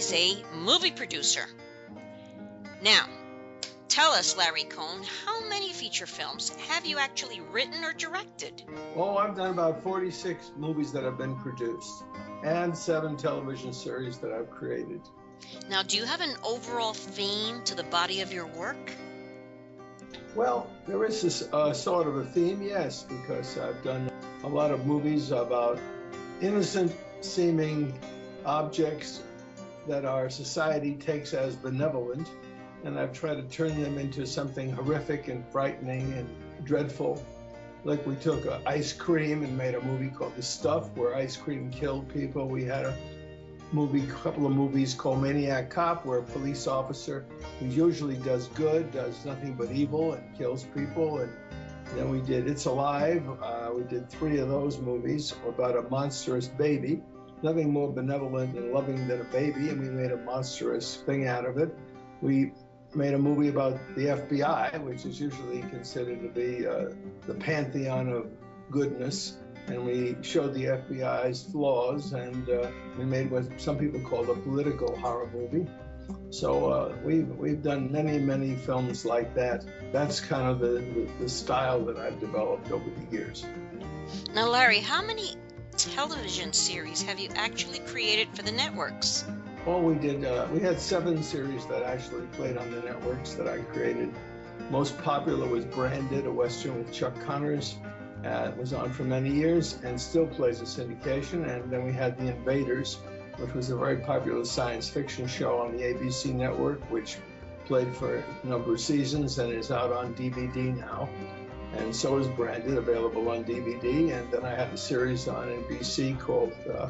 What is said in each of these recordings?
is a movie producer. Now, tell us, Larry Cohen, how many feature films have you actually written or directed? Oh, I've done about 46 movies that have been produced and 7 television series that I've created. Now, do you have an overall theme to the body of your work? Well, there is this sort of a theme, yes, because I've done a lot of movies about innocent-seeming objects that our society takes as benevolent, and I've tried to turn them into something horrific and frightening and dreadful. Like we took ice cream and made a movie called The Stuff, where ice cream killed people. We had a couple of movies called Maniac Cop, where a police officer who usually does good, does nothing but evil and kills people. And then we did It's Alive. We did 3 of those movies about a monstrous baby. Nothing more benevolent and loving than a baby, and we made a monstrous thing out of it. We made a movie about the FBI, which is usually considered to be the pantheon of goodness. And we showed the FBI's flaws, and we made what some people call a political horror movie. So we've done many films like that. That's kind of the style that I've developed over the years. Now, Larry, how many television series have you actually created for the networks? Well, we had 7 series that actually played on the networks that I created. Most popular was Branded, a Western with Chuck Connors. It was on for many years and still plays a syndication. And then we had The Invaders, which was a very popular science fiction show on the ABC network, which played for a number of seasons and is out on DVD now. And so is Branded, available on DVD. And then I had a series on NBC called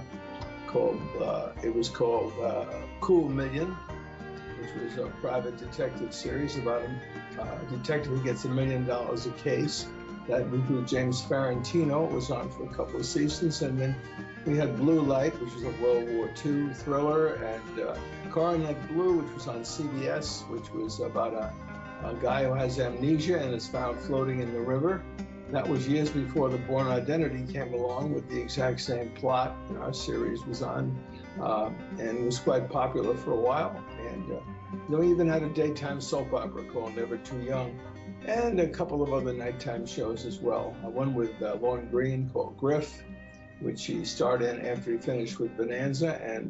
Cool Million, which was a private detective series about a detective who gets $1 million a case. That was with James Farentino. It was on for a couple of seasons. And then we had Blue Light, which was a World War II thriller, and Coronet Blue, which was on CBS, which was about a guy who has amnesia and is found floating in the river. That was years before The Bourne Identity came along with the exact same plot our series was on, and was quite popular for a while. And then we even had a daytime soap opera called Never Too Young, and a couple of other nighttime shows as well. One with Lorne Greene called Griff, which he starred in after he finished with Bonanza. And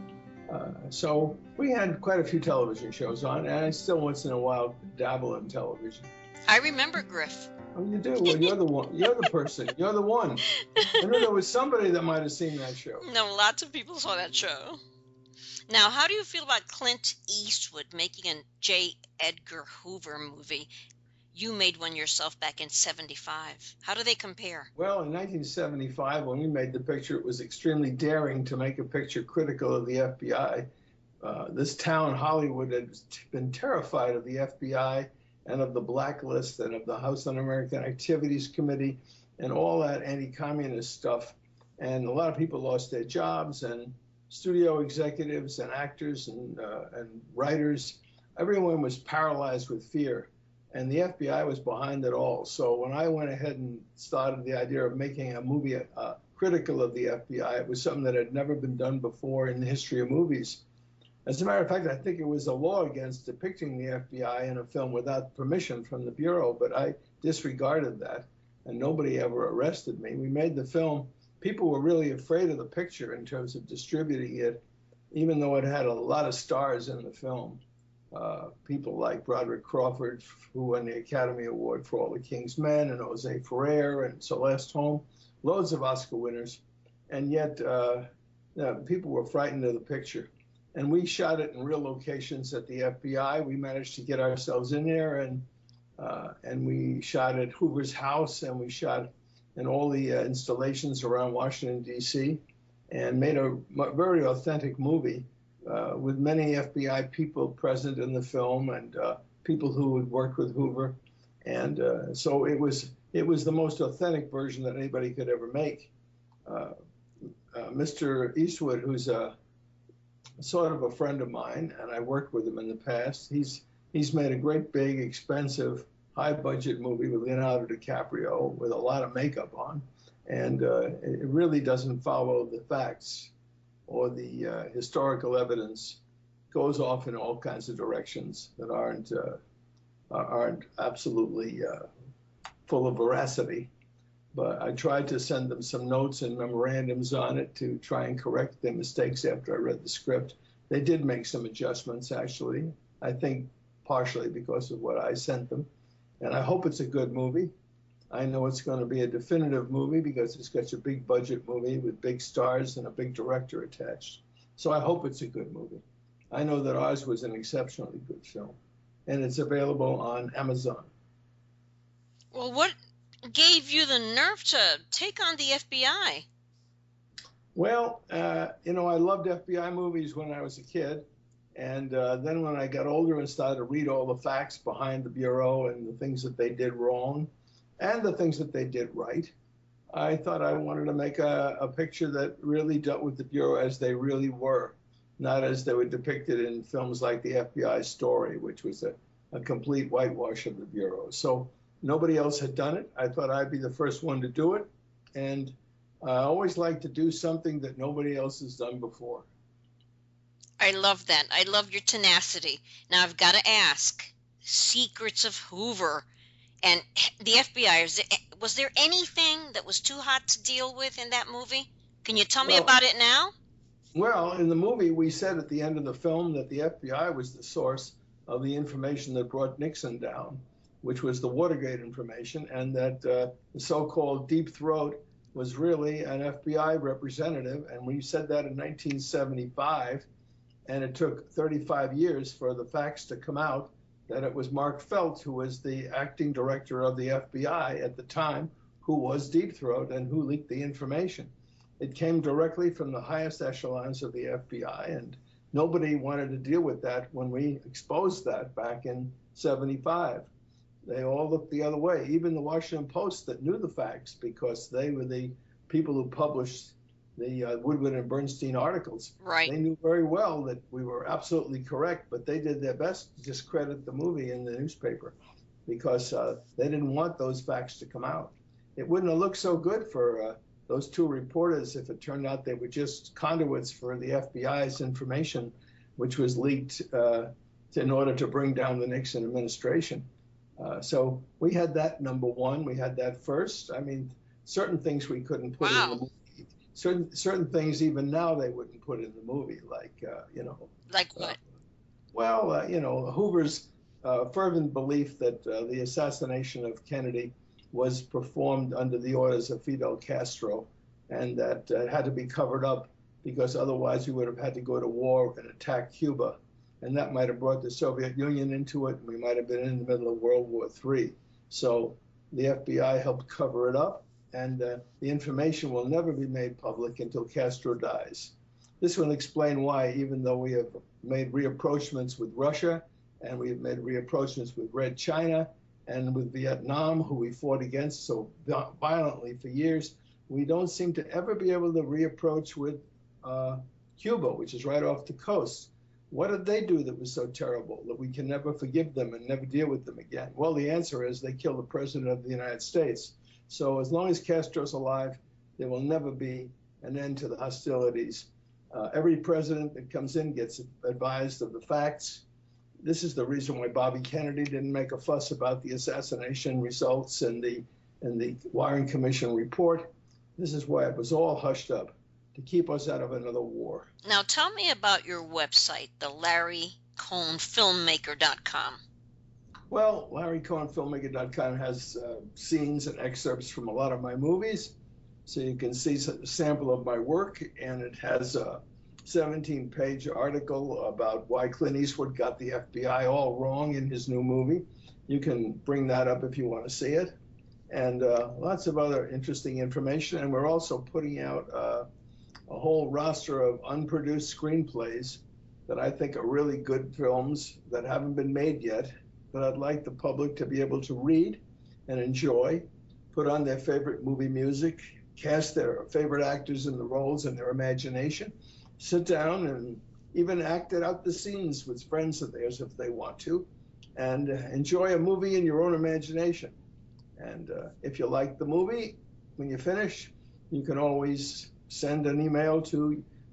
so we had quite a few television shows on, and I still once in a while dabble in television. I remember Griff. Oh, you do? Well, you're the one. You're the person. You're the one. I know there was somebody that might have seen that show. No, lots of people saw that show. Now, how do you feel about Clint Eastwood making a J. Edgar Hoover movie? You made one yourself back in '75. How do they compare? Well, in 1975, when we made the picture, it was extremely daring to make a picture critical of the FBI. This town, Hollywood, had been terrified of the FBI and of the blacklist and of the House Un-American Activities Committee and all that anti-communist stuff. And a lot of people lost their jobs, and studio executives and actors and writers, everyone was paralyzed with fear. And the FBI was behind it all. So when I went ahead and started the idea of making a movie critical of the FBI, it was something that had never been done before in the history of movies. As a matter of fact, I think it was a law against depicting the FBI in a film without permission from the Bureau, but I disregarded that, and nobody ever arrested me. We made the film. People were really afraid of the picture in terms of distributing it, even though it had a lot of stars in the film. People like Broderick Crawford, who won the Academy Award for All the King's Men, and Jose Ferrer, and Celeste Holm, loads of Oscar winners. And yet people were frightened of the picture. And we shot it in real locations at the FBI. We managed to get ourselves in there, and we shot at Hoover's house, and we shot in all the installations around Washington, D.C., and made a very authentic movie with many FBI people present in the film, and people who had worked with Hoover. And so it was the most authentic version that anybody could ever make. Mr. Eastwood, who's sort of a friend of mine, and I worked with him in the past, he's made a great, big, expensive, high-budget movie with Leonardo DiCaprio with a lot of makeup on, and it really doesn't follow the facts or the historical evidence goes off in all kinds of directions that aren't absolutely full of veracity. But I tried to send them some notes and memorandums on it to try and correct their mistakes after I read the script. They did make some adjustments, actually, I think partially because of what I sent them. And I hope it's a good movie. I know it's going to be a definitive movie because it's such a big budget movie with big stars and a big director attached. So I hope it's a good movie. I know that ours was an exceptionally good film, and it's available on Amazon. Well, what gave you the nerve to take on the FBI? Well, I loved FBI movies when I was a kid. And then when I got older and started to read all the facts behind the Bureau and the things that they did wrong and the things that they did right, I thought I wanted to make a picture that really dealt with the Bureau as they really were, not as they were depicted in films like The FBI Story, which was a complete whitewash of the Bureau. So nobody else had done it. I thought I'd be the first one to do it. And I always like to do something that nobody else has done before. I love that. I love your tenacity. Now I've got to ask, Secrets of Hoover and the FBI, was there anything that was too hot to deal with in that movie? Can you tell me about it now? Well, in the movie, we said at the end of the film that the FBI was the source of the information that brought Nixon down, which was the Watergate information, and that the so-called Deep Throat was really an FBI representative. And we said that in 1975, and it took 35 years for the facts to come out that it was Mark Felt, who was the acting director of the FBI at the time, who was Deep Throat and who leaked the information. It came directly from the highest echelons of the FBI, and nobody wanted to deal with that when we exposed that back in 75. They all looked the other way, even the Washington Post that knew the facts because they were the people who published the Woodward and Bernstein articles. Right. They knew very well that we were absolutely correct, but they did their best to discredit the movie in the newspaper because they didn't want those facts to come out. It wouldn't have looked so good for those two reporters if it turned out they were just conduits for the FBI's information, which was leaked in order to bring down the Nixon administration. So we had that number one. We had that first. I mean, certain things we couldn't put in the movie. Certain things even now they wouldn't put in the movie, like Like what? Hoover's fervent belief that the assassination of Kennedy was performed under the orders of Fidel Castro, and that it had to be covered up because otherwise we would have had to go to war and attack Cuba, and that might have brought the Soviet Union into it, and we might have been in the middle of World War III. So the FBI helped cover it up, and the information will never be made public until Castro dies. This will explain why, even though we have made reapproachments with Russia, and we have made reapproachments with Red China, and with Vietnam, who we fought against so violently for years, we don't seem to ever be able to reapproach with Cuba, which is right off the coast. What did they do that was so terrible that we can never forgive them and never deal with them again? Well, the answer is they killed the president of the United States. So as long as Castro's alive, there will never be an end to the hostilities. Every president that comes in gets advised of the facts. This is the reason why Bobby Kennedy didn't make a fuss about the assassination results and the Warren Commission report. This is why it was all hushed up, to keep us out of another war. Now tell me about your website, the LarryCohenFilmmaker.com. Well, LarryCohenFilmmaker.com has scenes and excerpts from a lot of my movies, so you can see a sample of my work, and it has a 17-page article about why Clint Eastwood got the FBI all wrong in his new movie. You can bring that up if you want to see it. And lots of other interesting information. And we're also putting out a whole roster of unproduced screenplays that I think are really good films that haven't been made yet, that I'd like the public to be able to read and enjoy, put on their favorite movie music, cast their favorite actors in the roles in their imagination, sit down and even act out the scenes with friends of theirs if they want to, and enjoy a movie in your own imagination. And if you like the movie, when you finish, you can always send an email to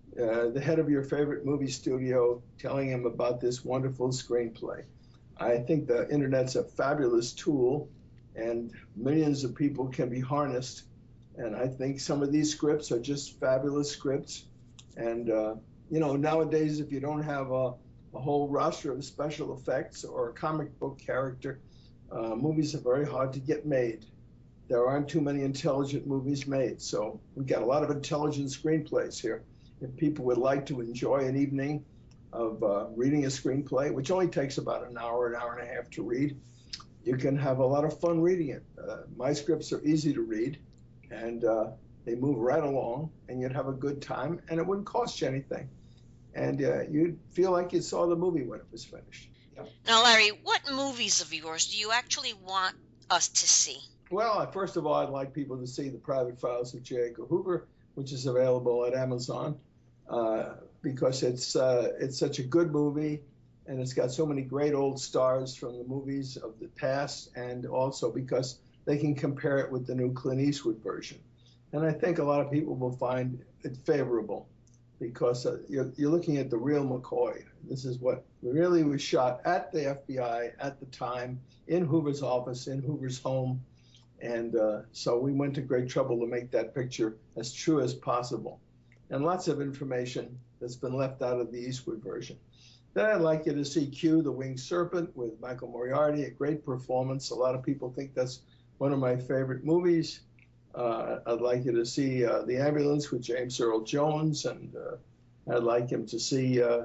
the head of your favorite movie studio telling him about this wonderful screenplay. I think the internet's a fabulous tool, and millions of people can be harnessed. And I think some of these scripts are just fabulous scripts. And nowadays, if you don't have a whole roster of special effects or a comic book character, movies are very hard to get made. There aren't too many intelligent movies made, so we've got a lot of intelligent screenplays here. If people would like to enjoy an evening of reading a screenplay, which only takes about an hour and a half to read, you can have a lot of fun reading it. My scripts are easy to read, and they move right along, and you'd have a good time, and it wouldn't cost you anything. And you'd feel like you saw the movie when it was finished. Yeah. Now, Larry, what movies of yours do you actually want us to see? Well, first of all, I'd like people to see The Private Files of J. Edgar Hoover, which is available at Amazon, because it's such a good movie, and it's got so many great old stars from the movies of the past, and also because they can compare it with the new Clint Eastwood version. And I think a lot of people will find it favorable, because you're looking at the real McCoy. This is what really was shot at the FBI at the time, in Hoover's office, in Hoover's home. And so we went to great trouble to make that picture as true as possible. And lots of information that's been left out of the Eastwood version. Then I'd like you to see Q, the Winged Serpent, with Michael Moriarty, a great performance. A lot of people think that's one of my favorite movies. I'd like you to see The Ambulance with James Earl Jones, and I'd like him to see, the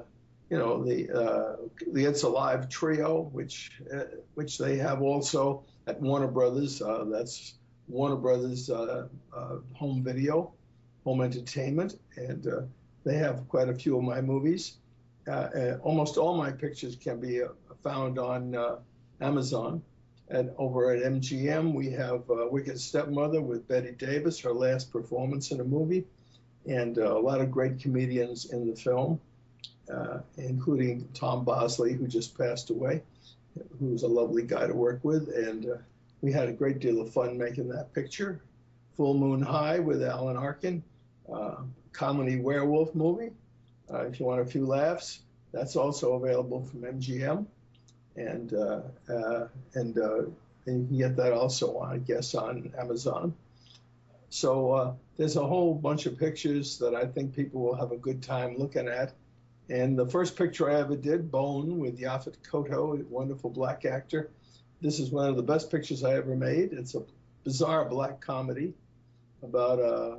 It's Alive trio, which they have also at Warner Brothers. That's Warner Brothers home video, home entertainment, and they have quite a few of my movies. Almost all my pictures can be found on Amazon. And over at MGM, we have Wicked Stepmother with Bette Davis, her last performance in a movie, and a lot of great comedians in the film, including Tom Bosley, who just passed away, who's a lovely guy to work with. And we had a great deal of fun making that picture. Full Moon High with Alan Arkin, comedy werewolf movie. If you want a few laughs, that's also available from MGM. And you can get that also, I guess, on Amazon. So there's a whole bunch of pictures that I think people will have a good time looking at. And the first picture I ever did, Bone, with Yaphet Kotto, a wonderful black actor. This is one of the best pictures I ever made. It's a bizarre black comedy about a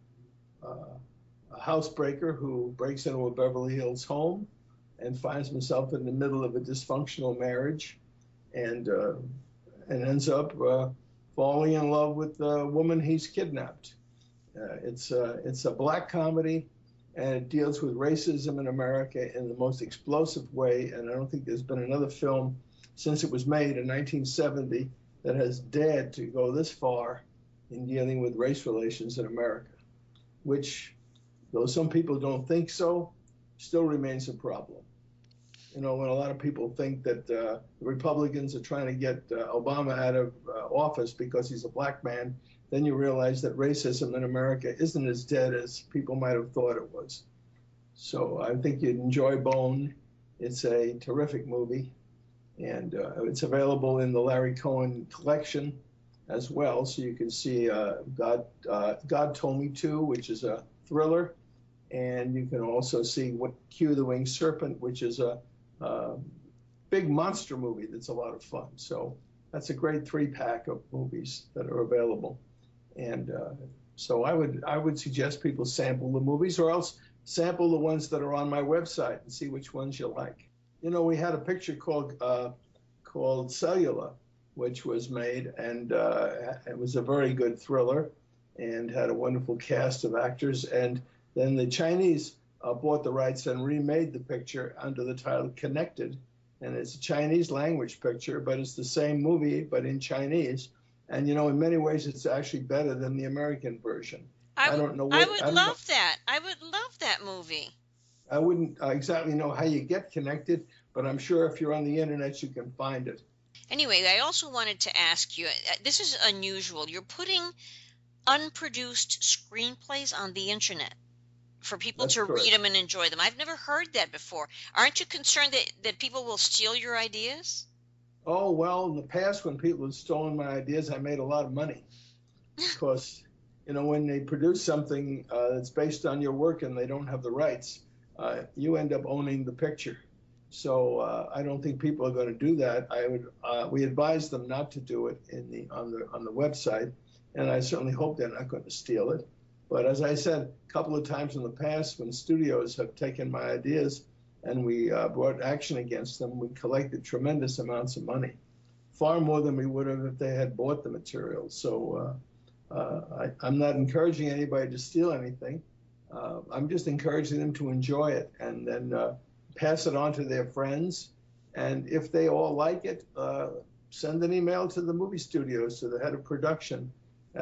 housebreaker who breaks into a Beverly Hills home and finds himself in the middle of a dysfunctional marriage, and ends up falling in love with the woman he's kidnapped. It's a black comedy, and it deals with racism in America in the most explosive way. And I don't think there's been another film since it was made in 1970 that has dared to go this far in dealing with race relations in America, which, though some people don't think so, still remains a problem. When a lot of people think that the Republicans are trying to get Obama out of office because he's a black man, then you realize that racism in America isn't as dead as people might have thought it was. So I think you'd enjoy Bone. It's a terrific movie, and it's available in the Larry Cohen collection as well. So you can see God Told Me To, which is a thriller, and you can also see Q, the Winged Serpent, which is a big monster movie that's a lot of fun. So that's a great 3-pack of movies that are available. And so I would suggest people sample the movies, or else sample the ones that are on my website and see which ones you like. We had a picture called Cellular, which was made, and it was a very good thriller and had a wonderful cast of actors. And then the Chinese bought the rights and remade the picture under the title Connected. And it's a Chinese language picture, but it's the same movie, but in Chinese. And, in many ways, it's actually better than the American version. I don't know what. I would love that. I would love that movie. I wouldn't exactly know how you get Connected, but I'm sure if you're on the internet, you can find it. Anyway, I also wanted to ask you, this is unusual. You're putting unproduced screenplays on the internet. for people That's to read correct. them and enjoy them. I've never heard that before. Aren't you concerned that people will steal your ideas? Oh, well, in the past, when people had stolen my ideas, I made a lot of money because, when they produce something that's based on your work and they don't have the rights, you end up owning the picture. So I don't think people are going to do that. We advise them not to do it on the website, and I certainly hope they're not going to steal it. But as I said a couple of times in the past, when studios have taken my ideas and we brought action against them, we collected tremendous amounts of money, far more than we would have if they had bought the material. So I'm not encouraging anybody to steal anything. I'm just encouraging them to enjoy it and then pass it on to their friends. And if they all like it, send an email to the movie studios, to the head of production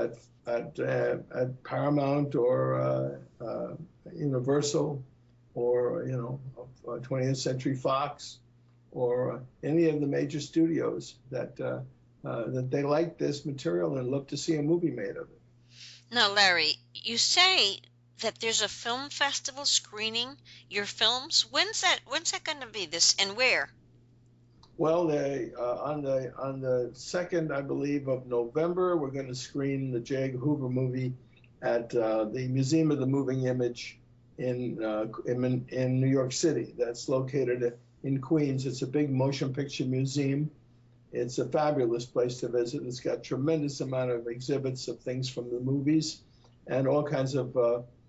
at Paramount or Universal or 20th Century Fox or any of the major studios that they like this material and love to see a movie made of it. Now, Larry, you say that there's a film festival screening your films. When's that going to be? This and where? Well, on the 2nd, I believe, of November, we're going to screen the J. Edgar Hoover movie at the Museum of the Moving Image in New York City. That's located in Queens. It's a big motion picture museum. It's a fabulous place to visit. It's got tremendous amount of exhibits of things from the movies and all kinds of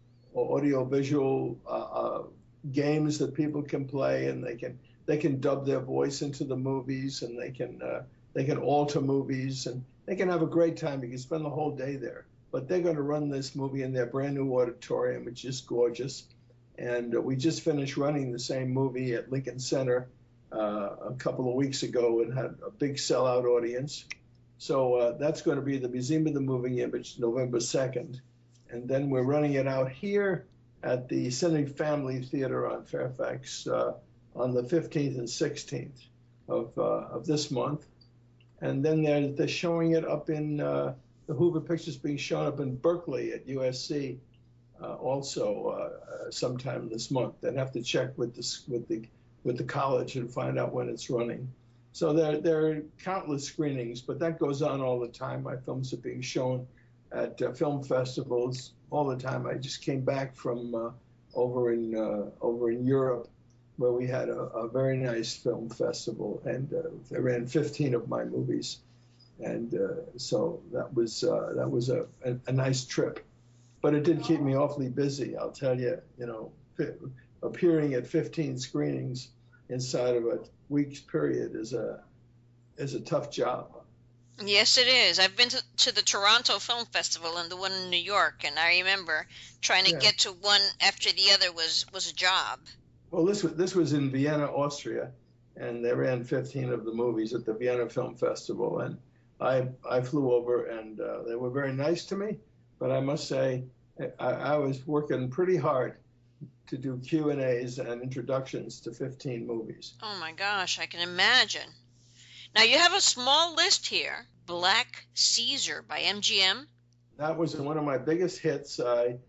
audio-visual games that people can play, and they can dub their voice into the movies, and they can alter movies, and they can have a great time. You can spend the whole day there. But they're going to run this movie in their brand new auditorium, which is gorgeous. And we just finished running the same movie at Lincoln Center a couple of weeks ago and had a big sellout audience. So that's going to be the Museum of the Moving Image, November 2nd. And then we're running it out here at the Cine Family Theater on Fairfax on the 15th and 16th of this month. And then they're showing it up in the Hoover Pictures being shown up in Berkeley at USC also sometime this month. I'd have to check with the college and find out when it's running. So there are countless screenings, but that goes on all the time. My films are being shown at film festivals all the time. I just came back from over in Europe, where we had a very nice film festival, and they ran 15 of my movies, and so that was a nice trip. But it did keep me awfully busy, I'll tell you. Appearing at 15 screenings inside of a week's period is a tough job. Yes, it is. I've been to the Toronto Film Festival and the one in New York, and I remember trying to Yeah. get to one after the other was a job. Well, this was in Vienna, Austria, and they ran 15 of the movies at the Vienna Film Festival, and I flew over, and they were very nice to me. But I must say, I was working pretty hard to do Q&As and introductions to 15 movies. Oh my gosh, I can imagine. Now you have a small list here. Black Caesar by MGM. That was one of my biggest hits. That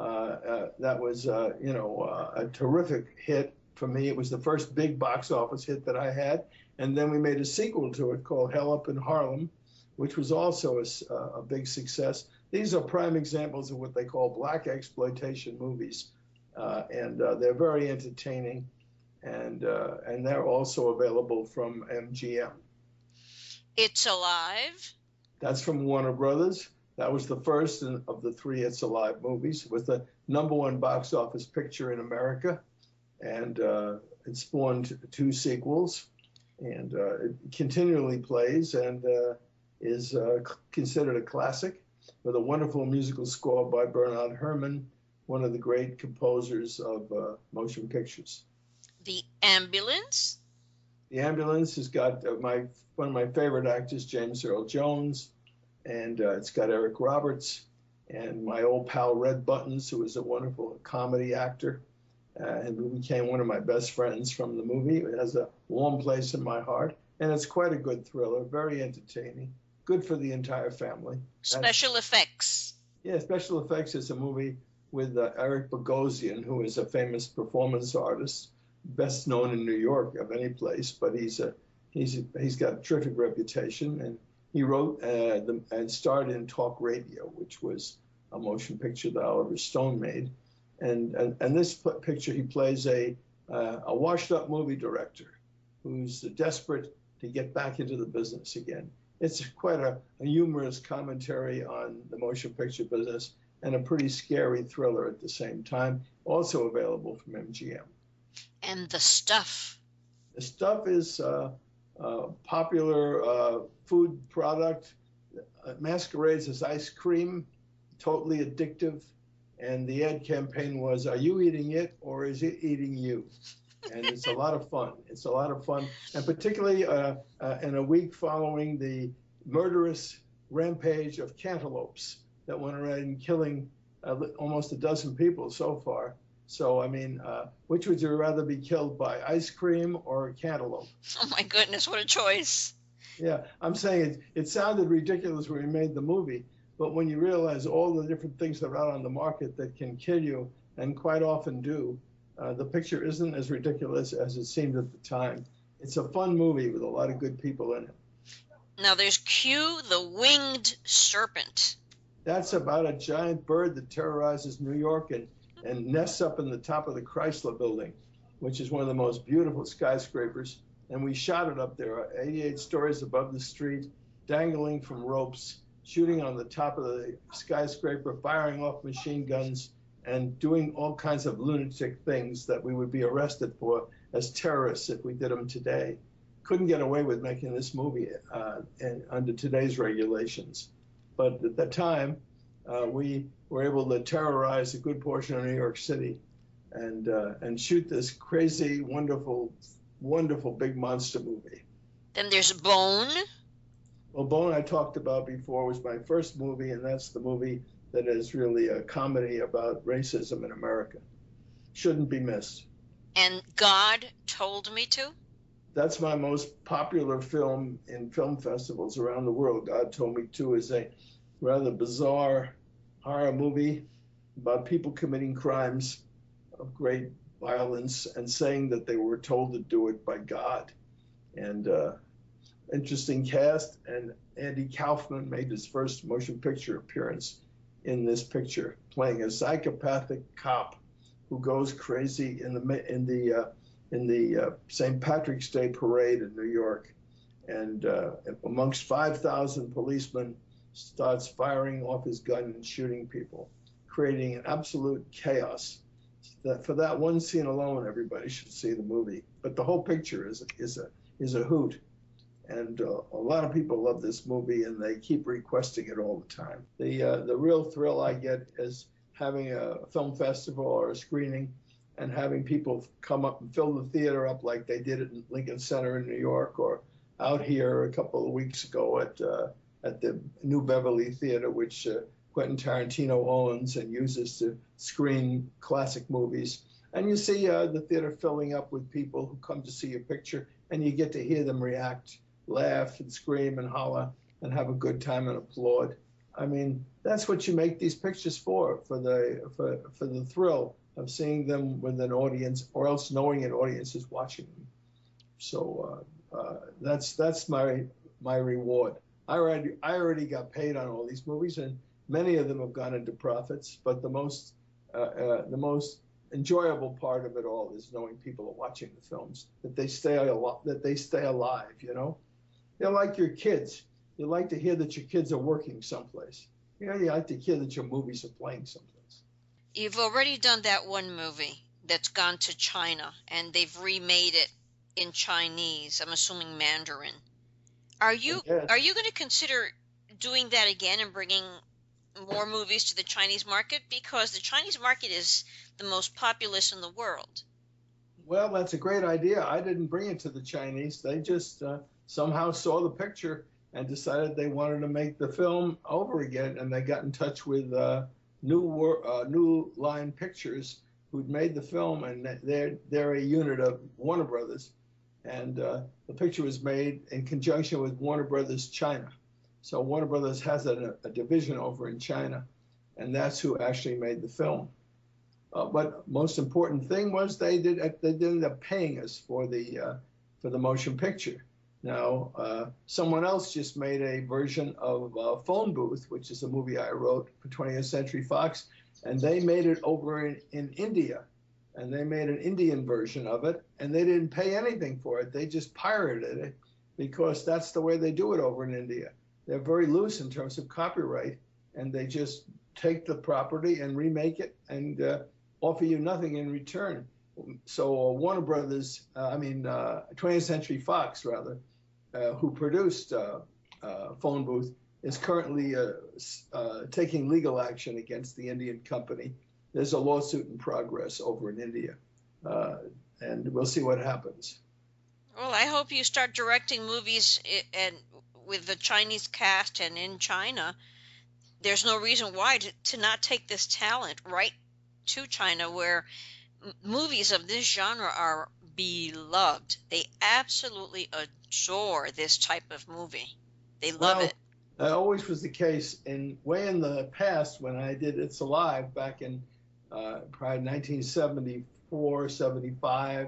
was, a terrific hit for me. It was the first big box office hit that I had. And then we made a sequel to it called Hell Up in Harlem, which was also a big success. These are prime examples of what they call black exploitation movies. And they're very entertaining. And they're also available from MGM. It's Alive. That's from Warner Brothers. That was the first of the three It's Alive movies. It was the #1 box office picture in America. And it spawned 2 sequels. And it continually plays and is considered a classic with a wonderful musical score by Bernard Herrmann, one of the great composers of motion pictures. The Ambulance. The Ambulance has got one of my favorite actors, James Earl Jones, and it's got Eric Roberts and my old pal Red Buttons, who is a wonderful comedy actor and who became one of my best friends from the movie. It has a warm place in my heart, and it's quite a good thriller, very entertaining, good for the entire family. Special effects. Yeah, special effects is a movie with Eric Bogosian, who is a famous performance artist, best known in New York of any place, but he's got a terrific reputation, and he wrote and starred in Talk Radio, which was a motion picture that Oliver Stone made, and this picture he plays a washed-up movie director who's desperate to get back into the business again. It's quite a humorous commentary on the motion picture business and a pretty scary thriller at the same time, also available from MGM. And The Stuff. The Stuff is a popular food product. It masquerades as ice cream, totally addictive. And the ad campaign was, are you eating it or is it eating you? And it's a lot of fun. It's a lot of fun. And particularly in a week following the murderous rampage of cantaloupes that went around killing almost a dozen people so far. So, I mean, which would you rather be killed by, ice cream or a cantaloupe? Oh, my goodness, what a choice. Yeah, I'm saying it sounded ridiculous when we made the movie, but when you realize all the different things that are out on the market that can kill you, and quite often do, the picture isn't as ridiculous as it seemed at the time. It's a fun movie with a lot of good people in it. Now there's Q, the Winged Serpent. That's about a giant bird that terrorizes New York and nests up in the top of the Chrysler Building, which is one of the most beautiful skyscrapers. And we shot it up there, 88 stories above the street, dangling from ropes, shooting on the top of the skyscraper, firing off machine guns, and doing all kinds of lunatic things that we would be arrested for as terrorists if we did them today. Couldn't get away with making this movie under today's regulations. But at the time, we were able to terrorize a good portion of New York City and shoot this crazy, wonderful, wonderful big monster movie. Then there's Bone. Well, Bone I talked about before was my first movie, and that's the movie that is really a comedy about racism in America. Shouldn't be missed. And God Told Me To. That's my most popular film in film festivals around the world. God Told Me To is a rather bizarre horror movie about people committing crimes of great violence and saying that they were told to do it by God. And interesting cast, and Andy Kaufman made his first motion picture appearance in this picture, playing a psychopathic cop who goes crazy in the St. Patrick's Day parade in New York, and amongst 5,000 policemen, starts firing off his gun and shooting people, creating an absolute chaos. For that one scene alone, everybody should see the movie. But the whole picture is a hoot. And a lot of people love this movie, and they keep requesting it all the time. The real thrill I get is having a film festival or a screening and having people come up and fill the theater up like they did at Lincoln Center in New York, or out here a couple of weeks ago at the New Beverly Theater, which Quentin Tarantino owns and uses to screen classic movies. And you see the theater filling up with people who come to see a picture, and you get to hear them react, laugh and scream and holler and have a good time and applaud. I mean, that's what you make these pictures for the thrill of seeing them with an audience, or else knowing an audience is watching them. So that's my reward. I already got paid on all these movies, and many of them have gone into profits. But the most enjoyable part of it all is knowing people are watching the films, that they stay alive. You know, they're like your kids. You like to hear that your kids are working someplace. You know, you like to hear that your movies are playing someplace. You've already done that one movie that's gone to China, and they've remade it in Chinese. I'm assuming Mandarin. Are you going to consider doing that again and bringing more movies to the Chinese market? Because the Chinese market is the most populous in the world. Well, that's a great idea. I didn't bring it to the Chinese. They just somehow saw the picture and decided they wanted to make the film over again, and they got in touch with New Line Pictures, who'd made the film, and they're a unit of Warner Brothers, and the picture was made in conjunction with Warner Brothers China. So Warner Brothers has a division over in China, and that's who actually made the film. But most important thing was they did end up paying us for the motion picture. Now, someone else just made a version of Phone Booth, which is a movie I wrote for 20th Century Fox, and they made it over in India, and they made an Indian version of it, and they didn't pay anything for it. They just pirated it because that's the way they do it over in India. They're very loose in terms of copyright, and they just take the property and remake it and offer you nothing in return. So Warner Brothers, 20th Century Fox, rather, who produced Phone Booth, is currently taking legal action against the Indian company. There's a lawsuit in progress over in India, and we'll see what happens. Well, I hope you start directing movies and with the Chinese cast and in China. There's no reason why to not take this talent right to China, where movies of this genre are beloved. They absolutely adore this type of movie. They love it. That always was the case. Way in the past, when I did It's Alive back in probably 1974, 75,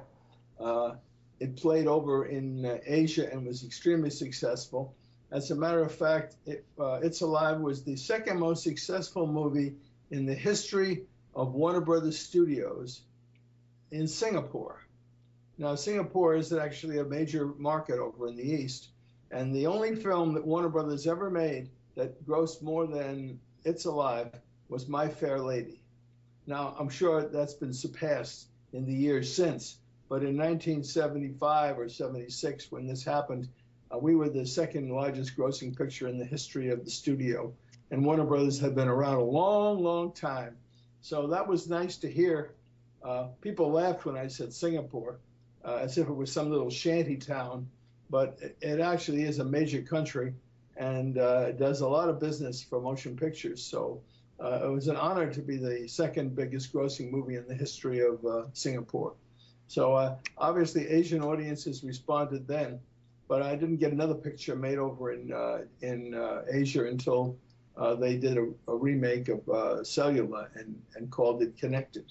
it played over in Asia and was extremely successful. As a matter of fact, It's Alive was the second most successful movie in the history of Warner Brothers Studios in Singapore. Now, Singapore is actually a major market over in the East, and the only film that Warner Brothers ever made that grossed more than It's Alive was My Fair Lady. Now, I'm sure that's been surpassed in the years since, but in 1975 or 76, when this happened, we were the second largest grossing picture in the history of the studio, and Warner Brothers had been around a long, long time. So that was nice to hear. People laughed when I said Singapore, as if it was some little shanty town, but it actually is a major country, and it does a lot of business for motion pictures. So it was an honor to be the second biggest grossing movie in the history of Singapore. So obviously Asian audiences responded then, but I didn't get another picture made over in Asia until they did a remake of Cellular and called it Connected.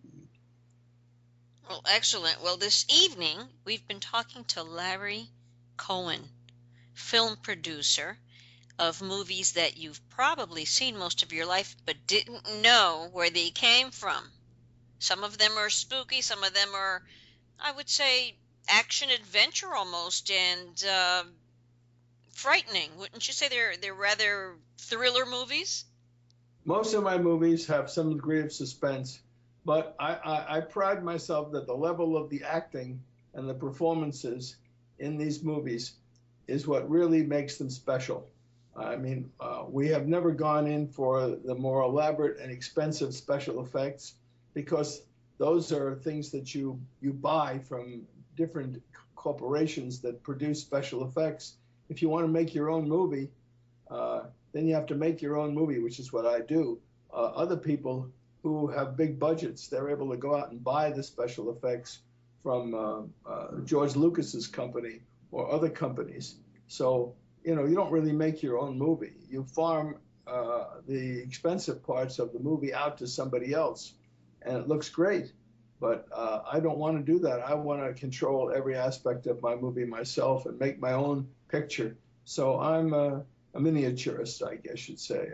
Well, excellent. Well, this evening we've been talking to Larry Cohen, film producer of movies that you've probably seen most of your life but didn't know where they came from. Some of them are spooky, some of them are, I would say, action adventure almost, and frightening. Wouldn't you say they're rather thriller movies? Most of my movies have some degree of suspense, but I pride myself that the level of the acting and the performances in these movies is what really makes them special. I mean, we have never gone in for the more elaborate and expensive special effects, because those are things that you buy from different corporations that produce special effects. If you want to make your own movie, then you have to make your own movie, which is what I do. Other people who have big budgets, they're able to go out and buy the special effects from George Lucas's company or other companies. So, you don't really make your own movie. You farm the expensive parts of the movie out to somebody else, and it looks great. But I don't want to do that. I want to control every aspect of my movie myself and make my own picture. So I'm a miniaturist, I guess you'd say.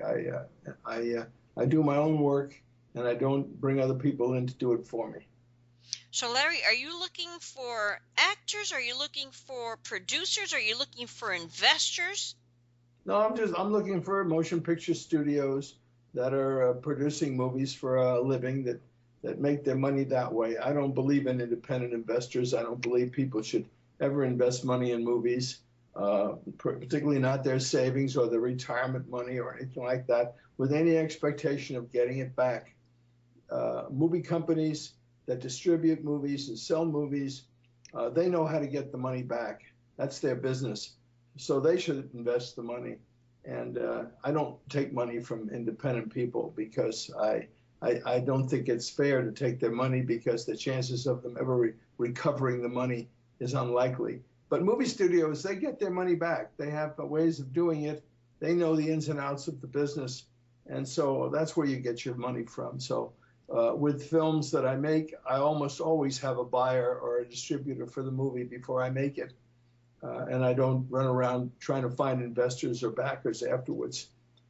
I do my own work, and I don't bring other people in to do it for me. So, Larry, are you looking for actors? Are you looking for producers? Are you looking for investors? No, I'm looking for motion picture studios that are producing movies for a living that make their money that way. I don't believe in independent investors. I don't believe people should ever invest money in movies, particularly not their savings or their retirement money or anything like that, with any expectation of getting it back. Movie companies that distribute movies and sell movies, they know how to get the money back. That's their business. So they should invest the money. And I don't take money from independent people, because I don't think it's fair to take their money, because the chances of them ever recovering the money is unlikely. But movie studios, they get their money back. They have ways of doing it. They know the ins and outs of the business. And so that's where you get your money from. So with films that I make, I almost always have a buyer or a distributor for the movie before I make it. And I don't run around trying to find investors or backers afterwards.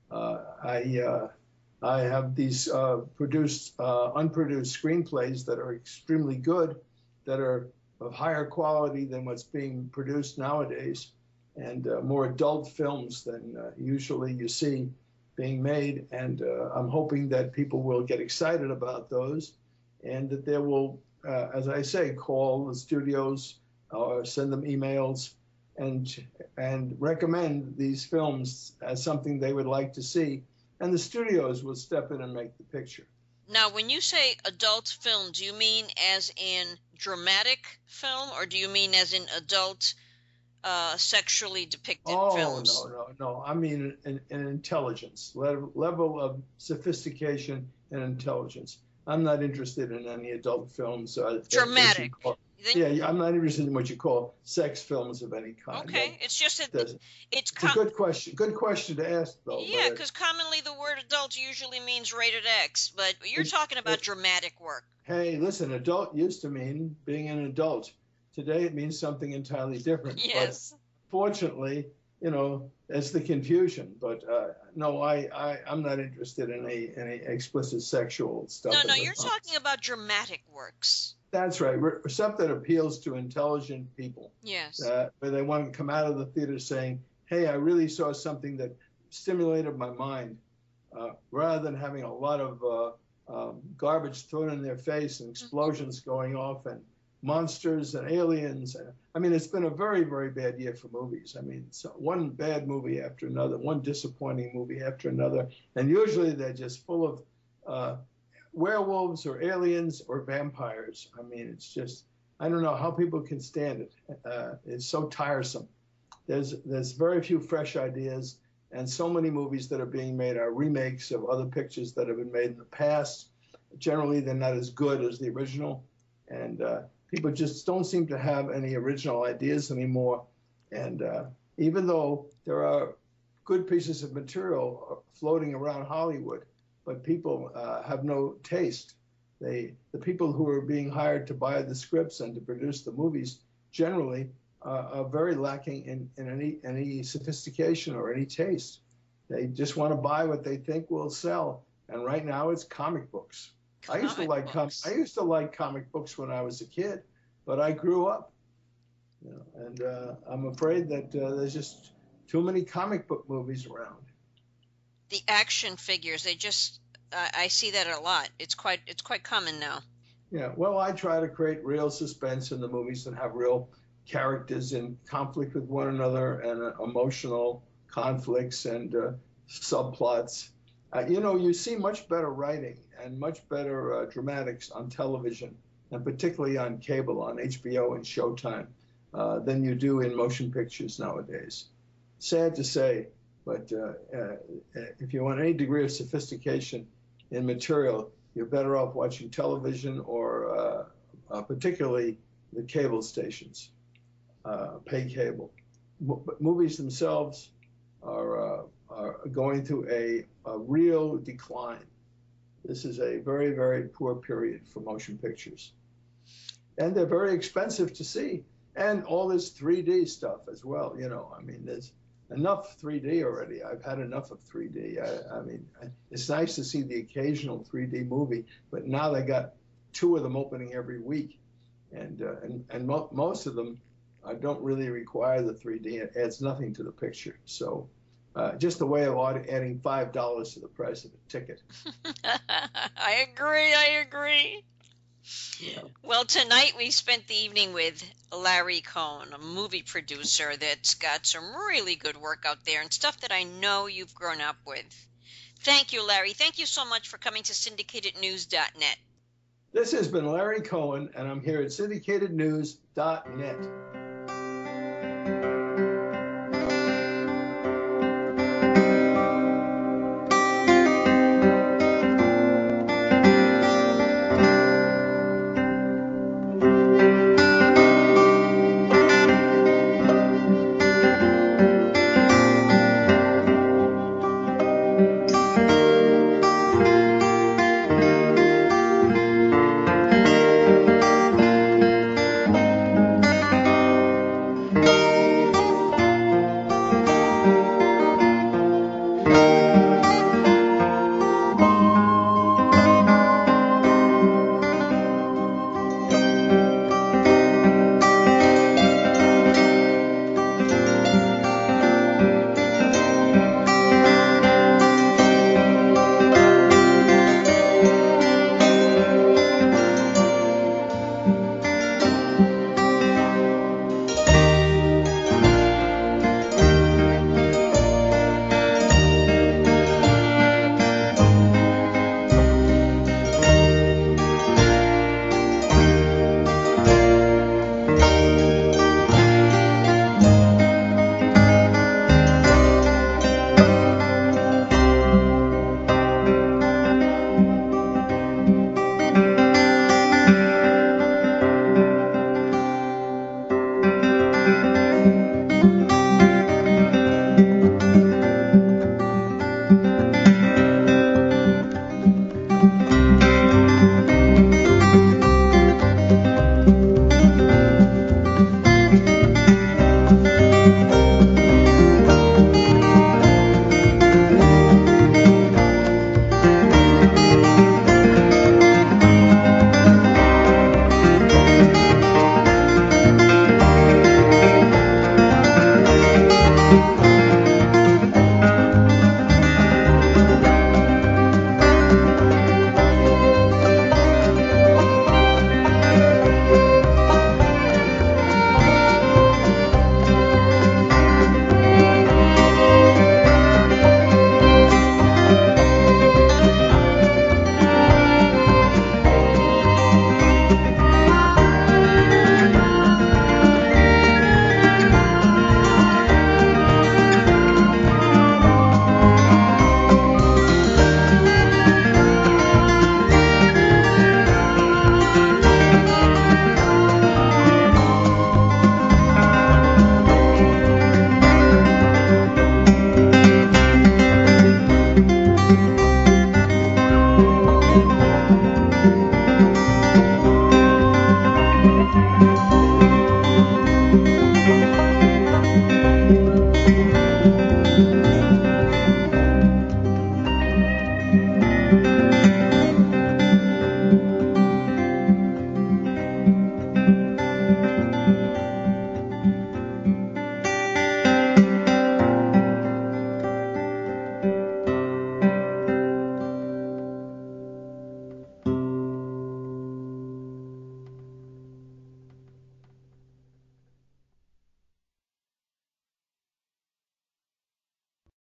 I have these unproduced screenplays that are extremely good, that are of higher quality than what's being produced nowadays, and more adult films than usually you see being made. And I'm hoping that people will get excited about those, and that they will, as I say, call the studios or send them emails and recommend these films as something they would like to see, and the studios will step in and make the picture. Now, when you say adult film, do you mean as in dramatic film, or do you mean as in adult sexually depicted films? No. I mean an intelligence, level of sophistication and intelligence. I'm not interested in any adult films. Dramatic. Yeah, I'm not interested in what you call sex films of any kind. Okay, it's just that it's a good question. Good question to ask, though. Yeah, because commonly the word adult usually means rated X, but you're talking about dramatic work. Hey, listen, adult used to mean being an adult. Today it means something entirely different. Yes. But fortunately, that's the confusion. But no, I'm not interested in any explicit sexual stuff. No, you're talking about dramatic works. That's right. Stuff that appeals to intelligent people. Yes. Where they want to come out of the theater saying, hey, I really saw something that stimulated my mind, rather than having a lot of garbage thrown in their face and explosions going off and monsters and aliens. I mean, it's been a very, very bad year for movies. I mean, one bad movie after another, one disappointing movie after another. And usually they're just full of werewolves or aliens or vampires. I mean, it's just, I don't know how people can stand it. It's so tiresome. There's very few fresh ideas, and so many movies that are being made are remakes of other pictures that have been made in the past. Generally, they're not as good as the original, and people just don't seem to have any original ideas anymore. And even though there are good pieces of material floating around Hollywood, but people have no taste. The people who are being hired to buy the scripts and to produce the movies generally are very lacking in any sophistication or any taste. They just want to buy what they think will sell. And right now it's comic books. I used to like comic books when I was a kid, but I grew up, and I'm afraid that there's just too many comic book movies around. The action figures, I see that a lot. It's quite common now. Yeah, well, I try to create real suspense in the movies and have real characters in conflict with one another and emotional conflicts and subplots. You see much better writing and much better dramatics on television, and particularly on cable, on HBO and Showtime, than you do in motion pictures nowadays. Sad to say, but if you want any degree of sophistication in material, you're better off watching television or particularly the cable stations, pay cable. But movies themselves are going through a real decline. This is a very, very poor period for motion pictures. And they're very expensive to see. And all this 3D stuff as well, I mean, there's enough 3D already. I've had enough of 3D. I mean, it's nice to see the occasional 3D movie, but now they got 2 of them opening every week, and most of them don't really require the 3D. It adds nothing to the picture. So, just a way of adding $5 to the price of a ticket. I agree. Yeah. Well, tonight we spent the evening with Larry Cohen, a movie producer that's got some really good work out there and stuff that I know you've grown up with. Thank you, Larry. Thank you so much for coming to syndicatednews.net. This has been Larry Cohen, and I'm here at syndicatednews.net.